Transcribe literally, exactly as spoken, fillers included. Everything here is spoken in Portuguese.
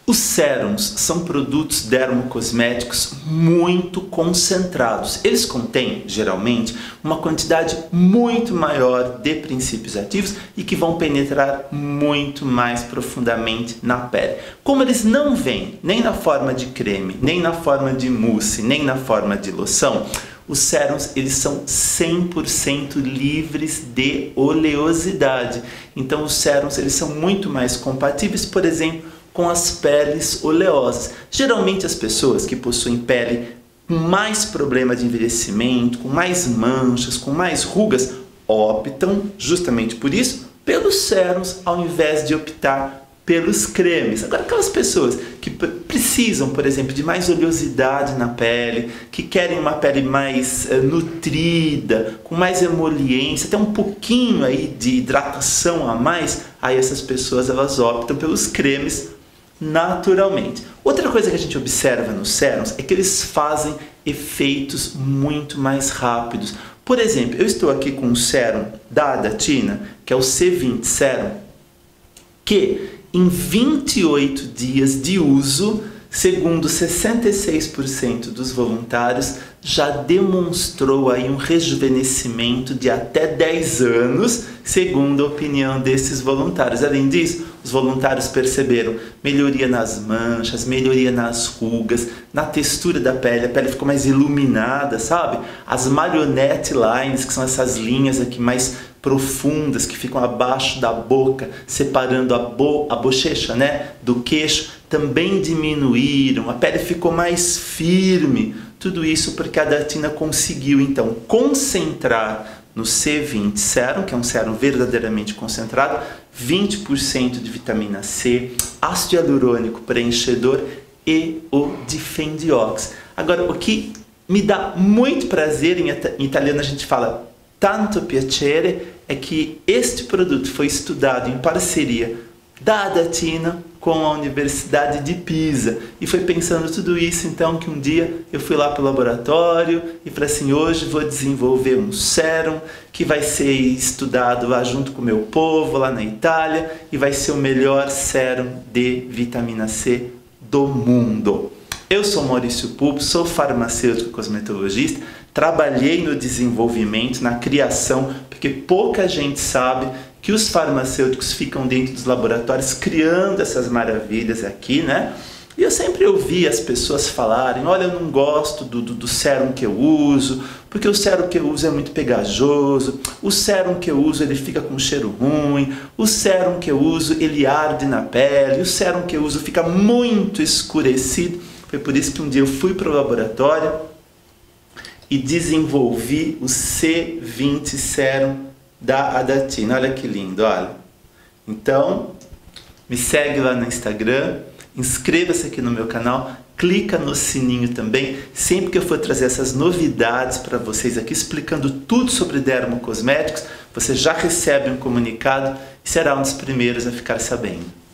Os sérums são produtos dermocosméticos muito concentrados. Eles contêm, geralmente, uma quantidade muito maior de princípios ativos e que vão penetrar muito mais profundamente na pele. Como eles não vêm nem na forma de creme, nem na forma de mousse, nem na forma de loção, os sérums eles são cem por cento livres de oleosidade. Então os sérums eles são muito mais compatíveis, por exemplo, com as peles oleosas. Geralmente as pessoas que possuem pele com mais problema de envelhecimento, com mais manchas, com mais rugas, optam justamente por isso pelos sérums ao invés de optar pelos cremes. Agora, aquelas pessoas que precisam, por exemplo, de mais oleosidade na pele, que querem uma pele mais uh, nutrida, com mais emoliência, até um pouquinho aí de hidratação a mais, aí essas pessoas elas optam pelos cremes naturalmente. Outra coisa que a gente observa nos sérums é que eles fazem efeitos muito mais rápidos. Por exemplo, eu estou aqui com um sérum da Adatina, que é o C vinte Sérum, que em vinte e oito dias de uso, segundo sessenta e seis por cento dos voluntários, já demonstrou aí um rejuvenescimento de até dez anos, segundo a opinião desses voluntários. Além disso, os voluntários perceberam melhoria nas manchas, melhoria nas rugas, na textura da pele, a pele ficou mais iluminada, sabe? As marionette lines, que são essas linhas aqui mais profundas, que ficam abaixo da boca, separando a, bo a bochecha, né, do queixo, também diminuíram, a pele ficou mais firme. Tudo isso porque a Adatina conseguiu, então, concentrar no C vinte Sérum, que é um sérum verdadeiramente concentrado, vinte por cento de vitamina C, ácido hialurônico preenchedor e o Difendiox. Agora, o que me dá muito prazer, em, em italiano a gente fala tanto piacere, é que este produto foi estudado em parceria da Adatina com a Universidade de Pisa. E foi pensando tudo isso, então, que um dia eu fui lá para o laboratório e falei assim, hoje vou desenvolver um sérum que vai ser estudado lá junto com o meu povo, lá na Itália, e vai ser o melhor sérum de vitamina C do mundo. Eu sou Maurício Pupo, sou farmacêutico cosmetologista, trabalhei no desenvolvimento, na criação, porque pouca gente sabe que os farmacêuticos ficam dentro dos laboratórios criando essas maravilhas aqui, né? E eu sempre ouvi as pessoas falarem, olha, eu não gosto do, do, do sérum que eu uso, porque o sérum que eu uso é muito pegajoso, o sérum que eu uso ele fica com cheiro ruim, o sérum que eu uso ele arde na pele, o sérum que eu uso fica muito escurecido. Foi por isso que um dia eu fui para o laboratório e desenvolvi o C vinte Sérum da Adatina. Olha que lindo, olha. Então, me segue lá no Instagram, inscreva-se aqui no meu canal, clica no sininho também. Sempre que eu for trazer essas novidades para vocês aqui, explicando tudo sobre dermocosméticos, você já recebe um comunicado e será um dos primeiros a ficar sabendo.